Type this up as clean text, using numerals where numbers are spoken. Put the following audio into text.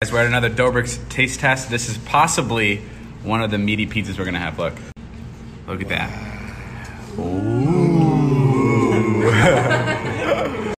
Guys, we're at another Doughbriks taste test. This is possibly one of the meaty pizzas we're gonna have. Look at that. Ooh.